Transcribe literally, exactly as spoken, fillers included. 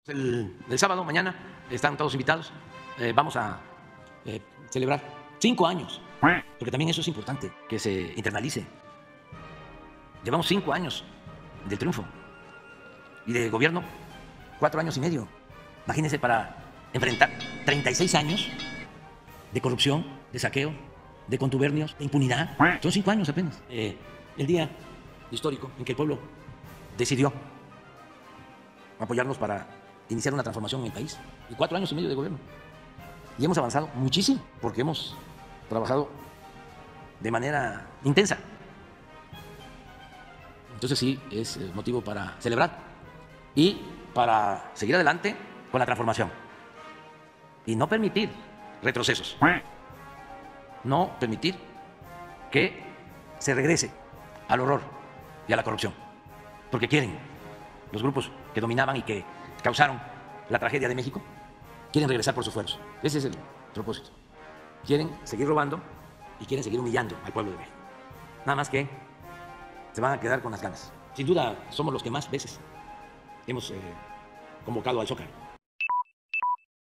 El, el sábado, mañana, están todos invitados. Eh, vamos a eh, celebrar cinco años, porque también eso es importante, que se internalice. Llevamos cinco años del triunfo y de gobierno, cuatro años y medio. Imagínense, para enfrentar treinta y seis años de corrupción, de saqueo, de contubernios, de impunidad. Son cinco años apenas. Eh, el día histórico en que el pueblo decidió apoyarnos para iniciar una transformación en el país. Y cuatro años y medio de gobierno. Y hemos avanzado muchísimo, porque hemos trabajado de manera intensa. Entonces sí, es motivo para celebrar y para seguir adelante con la transformación. Y no permitir retrocesos. No permitir que se regrese al horror y a la corrupción. Porque quieren los grupos que dominaban y que causaron la tragedia de México, quieren regresar por sus fueros. Ese es el propósito. Quieren seguir robando y quieren seguir humillando al pueblo de México. Nada más que se van a quedar con las ganas. Sin duda somos los que más veces hemos eh, convocado al Zócalo.